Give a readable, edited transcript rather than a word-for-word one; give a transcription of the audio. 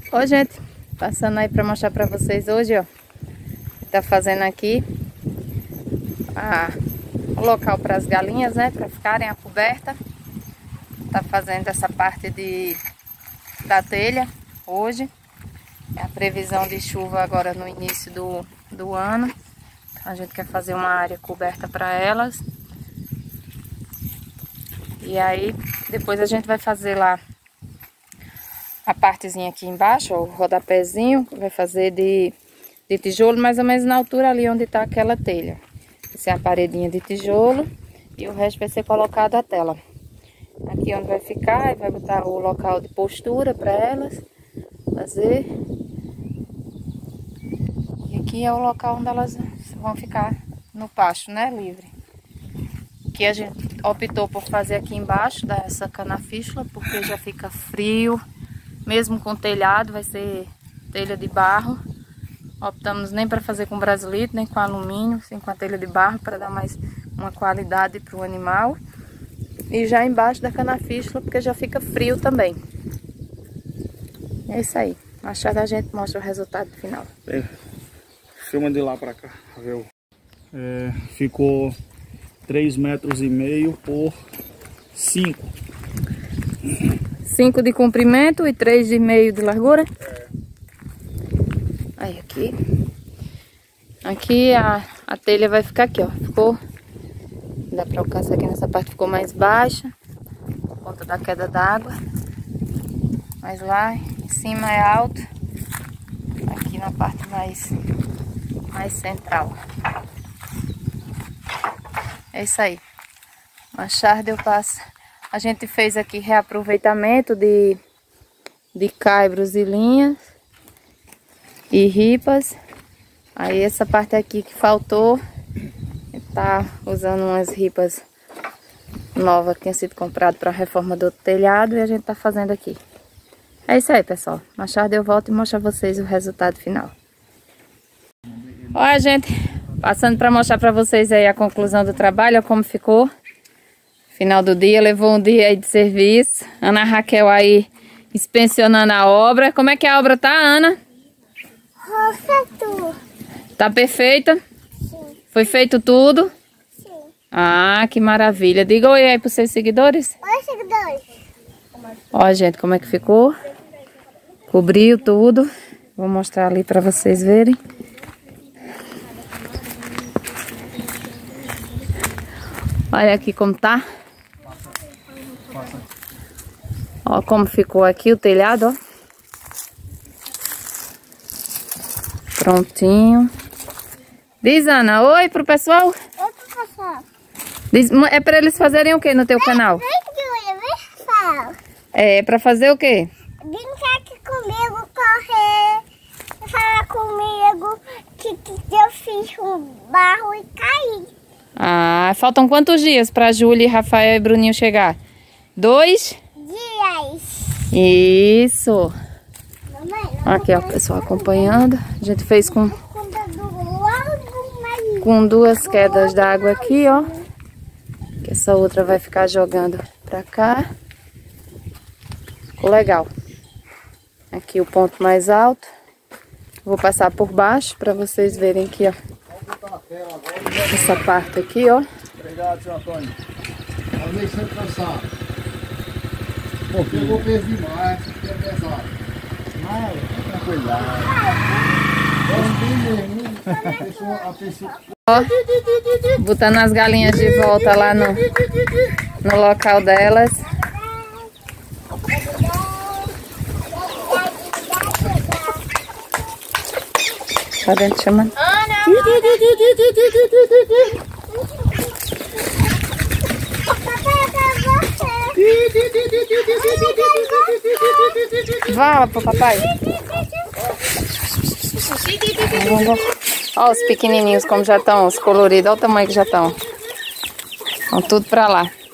Oi, gente, passando aí para mostrar para vocês hoje, ó, tá fazendo aqui o local para as galinhas, né, para ficarem a coberta. Tá fazendo essa parte da telha hoje. É a previsão de chuva agora no início do ano. A gente quer fazer uma área coberta para elas. E aí, depois a gente vai fazer lá a partezinha aqui embaixo, ó, o rodapézinho, vai fazer de tijolo, mais ou menos na altura ali onde tá aquela telha. Essa é a paredinha de tijolo e o resto vai ser colocado a tela. Aqui onde vai ficar, vai botar o local de postura para elas fazer. E aqui é o local onde elas vão ficar no pasto, né, livre. Aqui a gente optou por fazer aqui embaixo dessa canafístula, porque já fica frio. Mesmo com telhado, vai ser telha de barro. Optamos nem para fazer com brasilite, nem com alumínio, sim com a telha de barro, para dar mais uma qualidade para o animal. E já embaixo da canafístula, porque já fica frio também. É isso aí. Mais tarde a gente mostra o resultado final. Filma de lá para cá. Ficou 3,5 metros por 5. 5 de comprimento e 3,5 de largura? É. Aí aqui a telha vai ficar aqui, ó. Ficou, dá pra alcançar aqui nessa parte, ficou mais baixa por conta da queda d'água. Mas lá em cima é alto. Aqui na parte mais central. É isso aí. Mais tarde eu passo. A gente fez aqui reaproveitamento de caibros e linhas e ripas. Aí essa parte aqui que faltou, tá usando umas ripas novas que tinham sido compradas para a reforma do telhado e a gente tá fazendo aqui. É isso aí, pessoal. Mais tarde eu volto e mostro a vocês o resultado final. Olha, gente, passando para mostrar para vocês aí a conclusão do trabalho, como ficou. Final do dia, levou um dia aí de serviço. Ana Raquel aí inspecionando a obra. Como é que a obra tá, Ana? Perfeito. Tá perfeita? Sim. Foi feito tudo? Sim. Ah, que maravilha. Diga oi aí pros seus seguidores. Oi, seguidores. Ó, gente, como é que ficou? Cobriu tudo. Vou mostrar ali pra vocês verem. Olha aqui como tá. Ó como ficou aqui o telhado, ó. Prontinho. Diz, Ana, oi pro pessoal. Oi, professor. Diz, é pra eles fazerem o que no teu canal? É pra fazer o quê? Brincar aqui comigo, correr, falar comigo que eu fiz um barro e caí. Ah, faltam quantos dias pra Júlia, Rafael e Bruninho chegar? 2 dias. Isso. Mamãe, Aqui ó, o pessoal acompanhando. A gente fez com 2 quedas d'água aqui, ó. Que essa outra vai ficar jogando pra cá. Ficou legal. Aqui o ponto mais alto. Vou passar por baixo pra vocês verem aqui, ó. Essa parte aqui, ó. Obrigado, senhor Antônio. Eu nem sempre cansado. Porque eu vou peso demais, porque é pesado. Mas, cuidado. A pessoa... Ó, botando as galinhas de volta lá no local delas. Tá dentro chamando. Fala pro papai. Olha os pequenininhos como já estão, os coloridos, olha o tamanho que já estão. Vão tudo pra lá.